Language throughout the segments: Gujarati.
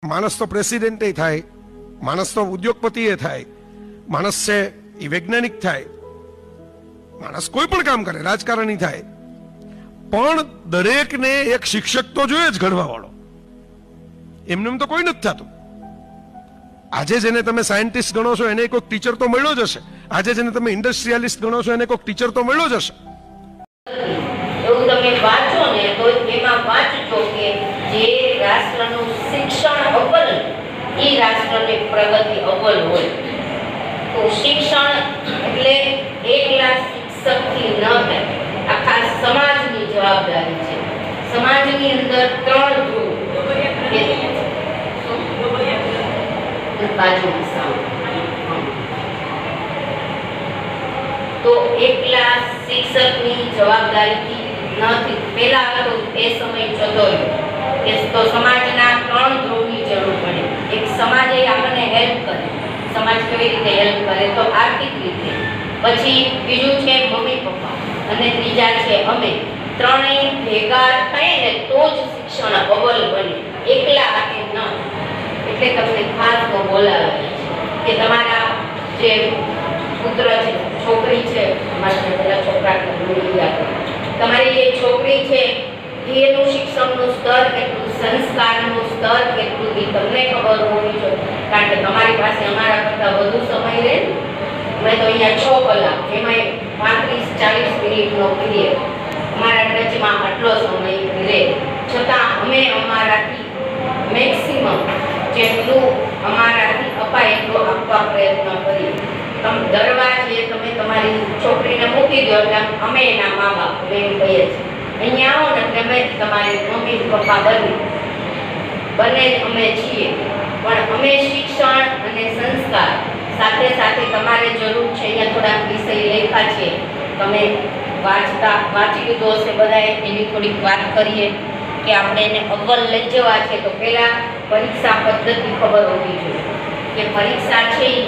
માણસ તો પ્રેસિડેન્ટ થાય, માણસ તો ઉદ્યોગપતિ થાય, માણસ છે એ વૈજ્ઞાનિક થાય, માણસ કોઈ પણ કામ કરે, રાજકારણી થાય, પણ દરેકને એક શિક્ષક તો જોઈએ જ ઘડવા વાળો. એમને તો કોઈ નથી થતું. આજે જેને તમે સાયન્ટિસ્ટ ગણો છો એને કોઈક ટીચર તો મળ્યો જ હશે. આજે જેને તમે ઇન્ડસ્ટ્રીયાલિસ્ટ ગણો છો એને કોઈક ટીચર તો મળ્યો જ હશે. એવું તમે વાંચો ને તો એમાં વાંચજો કે જે રાષ્ટ્રનું શિક્ષણ અવ્વલ એ રાષ્ટ્રની પ્રગતિ અવ્વલ હોય. તો શિક્ષણ એટલે એકલા શિક્ષકથી ન થાય, આખા સમાજની જવાબદારી છે. સમાજની અંદર ત્રણ ધ્રુવ તો એકલા શિક્ષકની જવાબદારીથી નથી. પહેલા તો એ સમય જતો રહ્યો કે તો સમાજના ત્રણ ધ્રુવની જરૂર પડે. એક સમાજે આપણને હેલ્પ કરે. સમાજ કેવી રીતે હેલ્પ કરે? તો આર્થિક રીતે. પછી બીજું છે મમ્મી પપ્પા અને ત્રીજા છે અમે. ત્રણેય ભેગા થાય ને તો જ શિક્ષણ અવ્વલ બને, એકલા હાથે ન. એટલે તમને ખાસ બોલાવે કે તમારા જે પુત્ર છે, છોકરી છે, અમારા પેલા છોકરા તમારી જે છોકરી છે એનું શિક્ષણનું સ્તર કેટલું, સંસ્કારનું સ્તર કેટલું એ તમને ખબર હોવી જોઈએ. કારણ કે તમારી પાસે અમારા કરતા વધુ સમય રહે. મેં તો અહીંયા 6 કલાક, એમાં 35-40 મિનિટનો પીરિયડ, અમારા ટચમાં આટલો સમય રહે. છતાં અમે અમારાથી મેક્સિમમ જેટલું અમારાથી અપાય એટલું આપવા પ્રયત્ન કરીએ. તમે દરવાજે તમે તમારી છોકરીને મૂકી દો એટલે અમે એના મા બાપ એમ કહીએ છીએ. અહીંયા આવો ને તમે તમારી મમ્મી પપ્પા બંને અમે છીએ. પણ અમે શિક્ષણ અને સંસ્કાર સાથે સાથે તમારે જરૂર છે. અહીંયા થોડાક વિષય લખ્યા છે, તમે વાંચી લીધો હશે બધાએ. એની થોડીક વાત કરીએ કે આપણે એને અવ્વલ લઈ જવા છે તો પહેલા પરીક્ષા પદ્ધતિ ખબર હોવી જોઈએ કે પરીક્ષા છે એ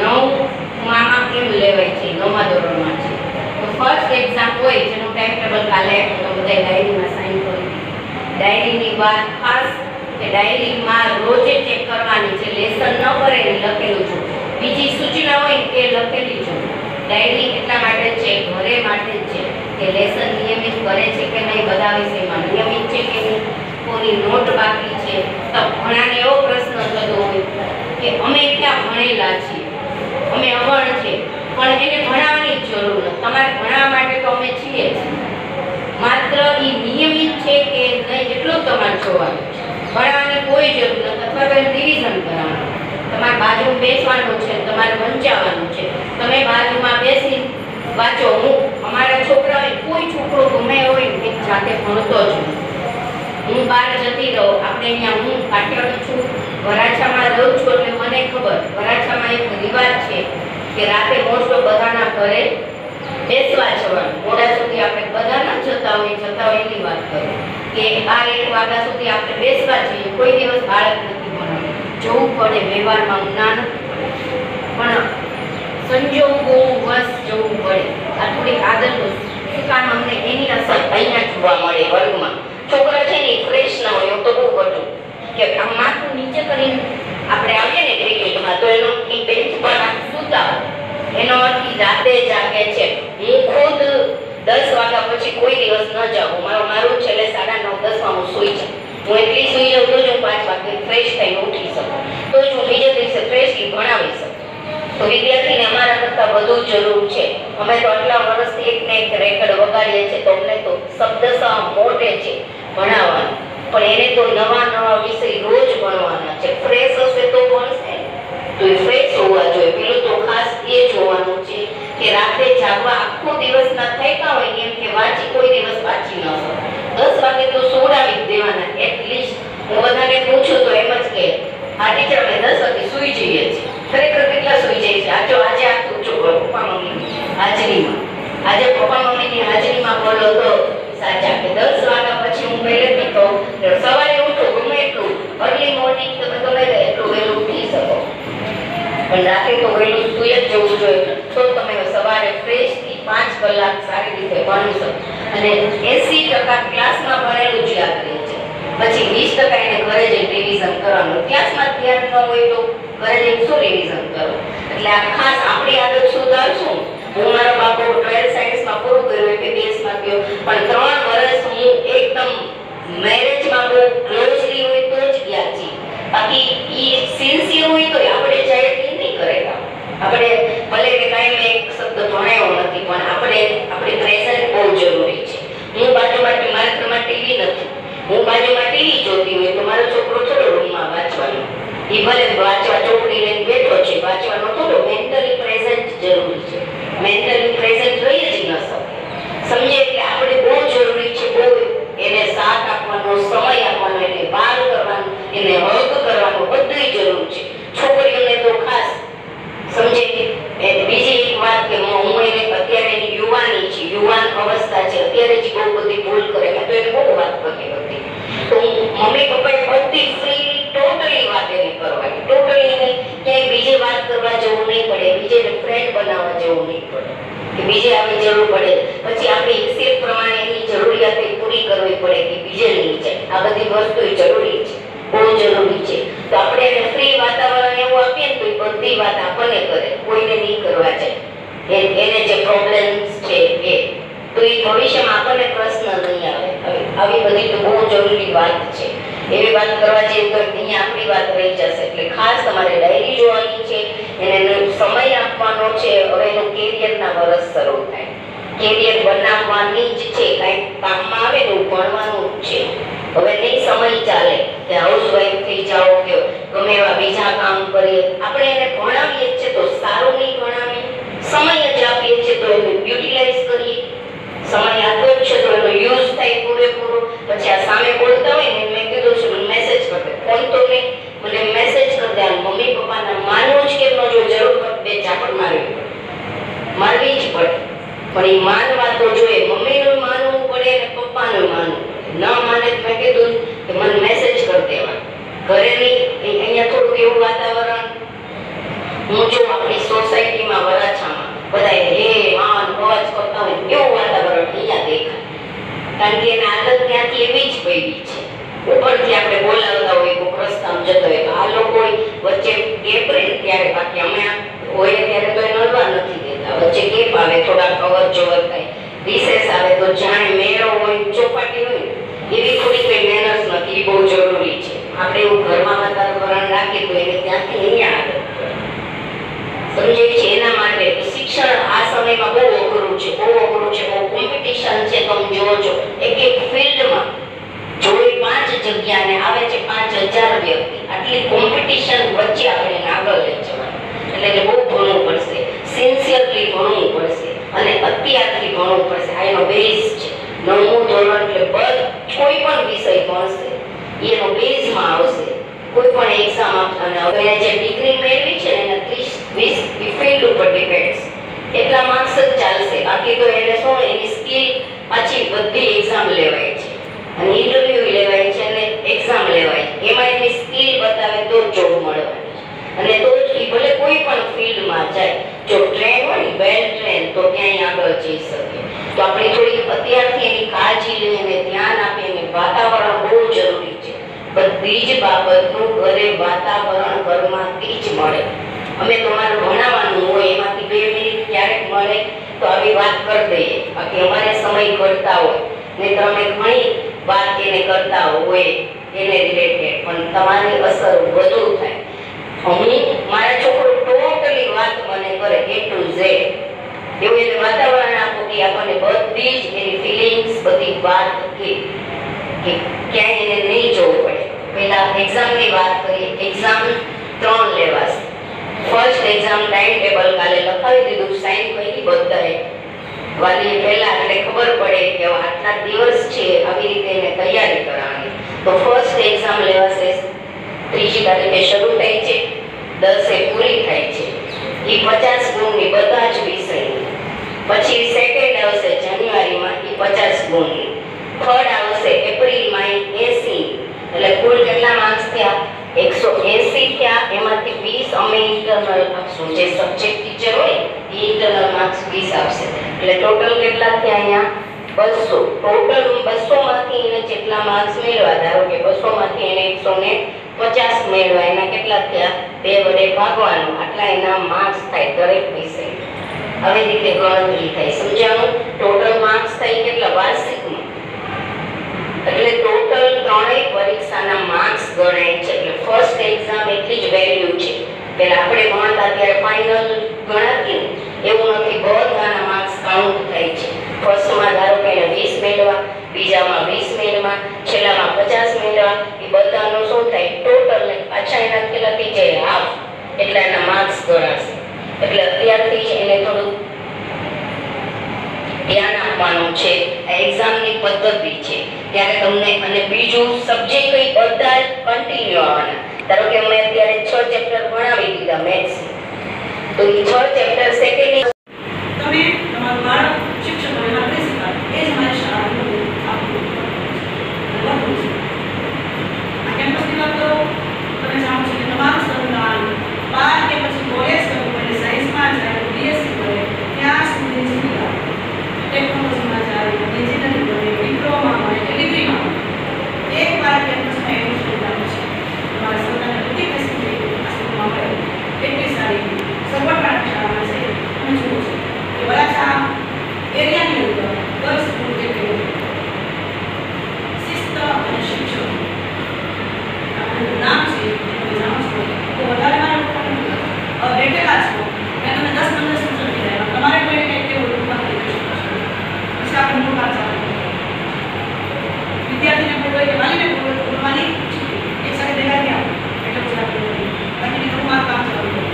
9માં કેમ લેવાય છે, 9મા ધોરણમાં છે. તો ફર્સ્ટ એક્ઝામ હોય જેનું ટાઈમ ટેબલ કાલે તો બધા ડાયરીમાં સાઈન કરી. ડાયરીની વાત ખાસ કે ડાયરીમાં રોજે ચેક કરવાની છે. લેસન ન કરે એ લખેલું છે, બીજી સૂચના હોય એ લખેલી છે. ડાયરી એટલા માટે છે, ઘરે માટે જ છે કે લેસન નિયમિત કરે છે કે નહીં, બધા વિષયમાં નિયમિત છે કે નહીં, કોની નોટ બાકી છે. તો ઘણાને એવો પ્રશ્ન થતો હોય કે અમે ક્યાં ભણેલા છીએ, અમે અભણ છે, પણ એને ભણાવવાની જરૂર નથી. તમારે ભણાવવા માટે તો અમે છીએ જ. માત્ર એ નિયમિત છે કે નહીં એટલું જ તમારે જોવાનું છે. ભણાવવાની કોઈ જરૂર નથી. અથવા તો રિવિઝન કરવાનું. તમારે બાજુમાં બેસવાનું છે, તમારે વંચાવવાનું છે. તમે બાજુમાં બેસી વાંચો. અમારા છોકરાઓ કોઈ છોકરો ગમે હોય એક જાતે ભણતો જ. હું બહાર જતી રહું, આપણે અહીંયા હું કાઠિયાવાડી છું, વરાછામાં રહું છું એટલે મને ખબર. વરાછામાં એક રિવાજ છે કે રાતે મોસ્ટ ઓફ બધાના ઘરે બેસવા જવાનું. મોડા સુધી આપણે બધા ના જતા હોય એની વાત કરું કે 1 વાગ્યા સુધી આપણે બેસવા જઈએ. કોઈ દિવસ બાળક નથી ભણવાનું. જવું પડે વ્યવહારમાં, ના નથી પણ સંજોગોવશ જવું પડે. આ થોડી આદત શું કામ અમને એની અસર અહીંયા જોવા મળે વર્ગમાં. છોકરા છે ને ફ્રેશ ના હોય. હું તો બહુ બધું કે આમ માથું નીચે કરીને આપણે આવીએ ને ક્રિકેટમાં તો એનો એ બેન્ચ પર સૂતા હોય. એનો અર્થ રાતે જાગે છે. હું ખુદ 10 વાગ્યા પછી કોઈ દિવસ ન જાગું. મારું છેલ્લે 9:30-10 હું સૂઈ જાઉં. હું એટલી સૂઈ જાઉં તો જ હું 5 વાગે ફ્રેશ થઈને ઉઠી શકું, તો જ હું બીજા દિવસે ફ્રેશલી ભણાવી શકું. તો વિદ્યાર્થીને અમારા કરતાં વધુ જરૂર છે. અમે તો આટલા વર્ષથી એકને એક રેકર્ડ વગાડીએ છીએ તો અમને તો શબ્દશઃ મોઢે છે ભણાવવાનું. પણ એને તો નવા વિષય રોજ ભણવાના છે. ફ્રેશ હશે તો ભણશે, તો એ ફ્રેશ હોવા જોઈએ. પેલું તો ખાસ એ જોવાનું છે કે રાતે જાગવા આખો દિવસ ના થાક્યા હોય એમ કે વાંચી કોઈ દિવસ વાંચી ન હોય. 10 વાગે તો સોડાવી દેવાના એટલીસ્ટ. હું બધાને પૂછું તો એમ જ કે આ ટીચર અમે 10 વાગે સૂઈ જઈએ છીએ. ખરેખર કેટલા સૂઈ જાય છે? આજે આખું પપ્પા મમ્મી હાજરીમાં, આજે પપ્પા મમ્મીની હાજરીમાં બોલો તો સાચા કે 10 વાગ્યા પછી હું પહેલેથી કહું સવારે ઉઠો ગમે એટલું અર્લી મોર્નિંગ તમે ગમે એટલું વહેલું ઉઠી શકો, પણ રાતે તો વહેલું સૂઈ જ જવું જોઈએ. તો તમે સવારે ફ્રેશથી 5 કલાક સારી રીતે ભણી શકો. અને 80% ક્લાસમાં ભણેલું જ યાદ રહે છે. પછી 20% એને ઘરે જઈને રિવિઝન કરવાનું. ક્લાસમાં ધ્યાન ન હોય તો ઘરે જઈને શું રિવિઝન કરો? એટલે આ ખાસ આપણી આદત સુધારશું. હું મારો બાપો 12 સાયન્સમાં પૂરું કર્યું, MBBS માં ગયો, પણ 3 વર્ષ હું એકદમ મેરેજમાં બહુ ક્લોઝલી હોય તો જ ગયા છીએ. બાકી ઈ સિન્સિયર હોય તો આપણે જાય એ નહીં કરેગા. આપણે ભલે કે કાંઈ મેં એક શબ્દ ભણાયો નથી, પણ આપણે પ્રેઝન્ટ બહુ જરૂરી છે. હું બાજુમાં મારા ઘરમાં ટીવી નથી, હું બાજુમાં ટીવી જોતી હોય તો મારો છોકરો થોડો રૂમમાં વાંચવાનો, એ ભલે વાંચવા ચોપડી લઈને બેઠો છે, વાંચવાનો થોડો મેન્ટલી પ્રેઝન્ટ જરૂરી છે. મેન્ટલી પ્રેઝન્ટ રહી જ ન શકે. સમજે કે આપણે બહુ જરૂરી છે, બહુ એને સાથ આપવાનો, સમય આપવાનો, એને વાર કરવાનો, એને હક કરવાનો બધું જરૂર છે. છોકરીઓને તો ખાસ સમજે. બીજી એક વાત કે હું એને અત્યારે એની યુવાની છે, યુવાન અવસ્થા છે, અત્યારે જ બહુ બધી ભૂલ કરે. મેં તો એને બહુ વાત કરી હતી. તો મમ્મી પપ્પાએ બધી ફ્રી ટોટલી વાત એને કરવાની, ટોટલી એને ક્યાંય બીજે વાત કરવા જવું નહીં પડે, બીજે ફ્રેન્ડ બનાવવા જવું નહીં પડે, કે બીજે આવી જરૂર પડે પછી આપણે હિસાબ પ્રમાણે એની જરૂરિયાતો પૂરી કરવી પડે કે બીજે નહીં જાય. આ બધી વસ્તુ જરૂરી છે, બહુ જરૂરી છે. તો આપણે એને ફ્રી વાતાવરણ એવું આપીએ ને તો એ બધી વાત આપણને કરે, કોઈને નહીં કરવા જાય. એને જે પ્રોબ્લેમ્સ છે એ તો એ ભવિષ્યમાં આપણને પ્રશ્ન નહીં આવે. આવી બધી તો બહુ જરૂરી વાત છે. એવી વાત કરવા જઈએ તો અહીંયા આપણી વાત રહી જશે. એટલે ખાસ તમારે ડાયરી જોવાની છે, એને સમય આપવાનો છે. હવે એનું કેરિયરના વર્ષ શરૂ થાય, કેરિયર બનાવવાની જ છે. કાંઈક કામમાં આવે ને ભણવાનું જ છે. હવે નહીં સમય ચાલે કે હાઉસવાઈફ થઈ જાઓ કે ગમે એવા બીજા કામ કરીએ. આપણે એને ભણાવીએ છીએ તો સારું નહીં ભણાવીએ, સમય જ આપીએ છીએ તો એને યુટિલાઇઝ કરીએ. સમય આપ્યો છે તો એનો યુઝ થાય પૂરેપૂરો. પછી આ સામે બોલતા હોય ને મેં કીધું છે મને મેસેજ કરી દે, ફોન તો નહીં, મને મેસેજ કરી દે. મમ્મી પપ્પાને માનવું જ કેમ ન જો, જરૂર પડે બે ઝાપટ મારવી જ પડે, પણ એ માનવા તો જોઈએ. મમ્મીનું માનવું પડે અને પપ્પાનું માનવું પડે. ન માને મેં કીધું કે મને મેસેજ કરી દેવા. ઘરે નહીં, અહીંયા થોડુંક એવું વાતાવરણ, હું જો આપણી સોસાયટીમાં વરાછામાં બધા હે આન અવાજ કરતા હોય એવું વાતાવરણ અહીંયા દેખાય. કારણ કે એના આદત ત્યાંથી એવી જ પડી છે. ઉપરથી આપણે બોલાવતા હોય કોઈક રસ્તામાં જતો હોય તો આ લોકો વચ્ચે ગેપ રહે ત્યારે, બાકી અમે હોય ત્યારે તો એ નડવા નથી દેતા. વચ્ચે ગેપ આવે, થોડાક અવર જવર થાય, રિસેસ આવે તો જાણે મેળો હોય, ચોપાટી હોય, એવી થોડી કઈ મેનર્સ નથી. બહુ જરૂરી છે. આપણે એવું ઘરમાં વાતાવરણ રાખીએ તો એને ત્યાંથી અહીંયા આદત સમજે છે. એના માટે શિક્ષણ આ સમયમાં બહુ અઘરું છે, બહુ અઘરું છે, બહુ કોમ્પિટિશન છે. તમે જોવો છો એક ફિલ્ડમાં જોઈ 5 જગ્યાને આવે છે 5000 વ્યક્તિ. આટલી કોમ્પિટિશન વચ્ચે આપણે આગળ લઈ જવાનું, એટલે કે બહુ ભણવું પડશે, સિન્સિયરલી ભણવું પડશે અને અત્યારથી ભણવું પડશે. આ એનો બેઝ છે. 9મું ધોરણ એટલે કોઈ પણ વિષય ભણશે એનો બેઝમાં આવશે. કોઈ પણ એક્ઝામ આપવાના હવે જે ડિગ્રી મેળવી છે એના 30-20 ફિલ્ડ ઉપર ડિપેન્ડ્સ. એટલા માર્ક્સ જ ચાલશે. બાકી તો એને શું એની સ્કિલ પાછી બધી એક્ઝામ લેવાય છે અને ઇન્ટરવ્યુ લેવાય છે અને એક્ઝામ લેવાય છે. એમાં એની સ્કિલ બતાવે તો જોબ મળવાની અને તો જ એ ભલે કોઈ પણ ફિલ્ડમાં જાય. જો ટ્રેન હોય ને વેલ ટ્રેન તો ક્યાંય આગળ જઈ શકે. તો આપણે થોડી અત્યારથી એની કાળજી લઈએ અને ધ્યાન આપીએ. અને વાતાવરણ બહુ જરૂરી છે. બધી જ બાબતનું ઘરે વાતાવરણ ઘરમાંથી જ મળે. અમે તમારું ભણાવવાનું હોય એમાંથી 2 મિનિટ ક્યારેક મળે તો આવી વાત કરી દઈએ. બાકી અમારે સમય ઘટતા હોય ને તમે ઘણી વાત એને કરતા હોય એને રિલેટેડ, પણ તમારી અસર વધુ થાય. હું મારા છોકરો ટોટલી વાત મને કરે A to Z એવું એને વાતાવરણ આપો કે આપણને બધી જ એની ફિલિંગ્સ બધી વાત કે ક્યાંય એને નહીં જોવું પડે. પહેલા એક્ઝામની વાત કરીએ. એક્ઝામ 3 લેવાશે. ફર્સ્ટ એક્ઝામ ટાઈમ ટેબલ કાલે લખાવી દીધું, સાઈન કરી બધાએ વાલીએ પહેલા, એટલે ખબર પડે કે આટલા દિવસ છે આવી રીતે એને તૈયારી કરવાની. તો ફર્સ્ટ એક્ઝામ લેવાશે 3જી તારીખે શરૂ થાય છે, 10એ પૂરી થાય છે. એ 50 ગુણની બધા જ વિષયની. પછી સેકન્ડ આવશે જાન્યુઆરીમાં, એ 50 ગુણની. થર્ડ આવશે એપ્રિલમાં 80. એટલે કુલ કેટલા માર્ક્સ થયા? 180 થયા. એમાંથી 20 અમે ઇન્ટરનલ આપશું. જે સબ્જેક્ટ ટીચર હોય એ ઇન્ટરનલ માર્ક્સ 20 આપશે. એટલે ટોટલ કેટલા થયા અહીંયા? 200 ટોટલ 200 માંથી એને જેટલા માર્ક્સ મેળવ્યા, ધારો કે 200 માંથી એને 150 મેળવ્યા, એના કેટલા થયા? 2 વડે ભાગવાનું, આટલા એના માર્ક્સ થાય દરેક વિષય. આવી રીતે ગણતરી થાય. સમજાણું? ટોટલ માર્ક્સ થાય કેટલા? વાર્ષિકમાં. એટલે ટોટલ ત્રણેય પરીક્ષાના માર્ક્સ ગણાય છે. એટલે ફર્સ્ટ એક્ઝામ એટલી જ વેલ્યુ છે. પેલા આપણે ગણતા ત્યારે ફાઇનલ ગણાતી એવું નથી, બધાના માર્ક્સ કાઉન્ટ થાય છે. ફર્સ્ટમાં ધારો કે 20 મેળવા, બીજામાં 20 મેળવા, છેલ્લામાં 50 મેળવા, એ બધાનો શું થાય? ટોટલ ને પાછા એના કેટલા થઈ જાય? હાફ. એટલે એના માર્ક્સ ગણાશે. એટલે અત્યારથી જ એને થોડું ધ્યાન આપવાનું છે. આ એક્ઝામની પદ્ધતિ છે ત્યારે તમને. અને બીજું સબ્જેક્ટ કઈ બધા કન્ટિન્યુ આવવાના. ધારો કે અમે અત્યારે 6 ચેપ્ટર ભણાવી દીધા મેથ્સ, તો એ 6 ચેપ્ટર સેકન્ડ તમે તમારું બાળક શિક્ષકોને આપણે શીખવાડો, એ જ અમારી શાળાનું આપણું છે. આ કેમ્પસની વાત કરો, તમે જાણો છો કે તમારું સંતાન 12 કે પછી કોલેજ કરવું પડે, સાયન્સમાં જાય, બીએસસી કરે, ત્યાં સુધી સુવિધા ટેકનોલોજીમાં જાય, એન્જિનિયરિંગ કરે, ડિપ્લોમા હોય કે ડિગ્રીમાં હોય, એકવાર કેમ્પસમાં એડમિશન લેવાનું છે. તમારા સંતાનને બધી ફેસિલિટી આ સ્કૂલમાં મળે, એટલી સારી સગવડવાળી શાળામાં છે. તમે જુઓ છો કે વરાછા એરિયાની અંદર ગર્લ્સ સ્કૂલ કેટલી શિસ્ત અને શિક્ષણ આપણું નામ છે, તમે જાણો છો. તો વધારે મારે બેઠેલા છો મેં તમને 10-15 સૂચન કર્યા, તમારે કોઈને કંઈક કેવું રૂપમાં કરી શકો છો. પછી આપણે મૂળ વાત ચાલુ વિદ્યાર્થીને બોલવો કે વાલીને બોલવાની એક સાથે ભેગા થયા એટલે પછી આપણે બાકી થોડું મારું કામ ચાલુ કર્યું.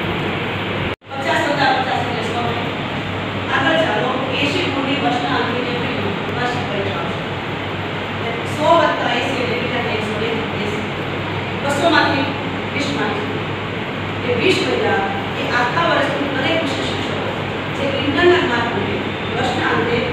50 એટલે 100. આગળ ચાલો 80 ગુણની વર્ષના અંતિમ વાર્ષિક પરીક્ષા છે. 100 + 80 એટલે કેટલા? 180. 200 માંથી 20 માર્ક્સ એ 20 એ આખા વર્ષનું દરેક વિષય શિક્ષકો જે ઇન્ટરનલ માર્ક મળે વર્ષના અંતે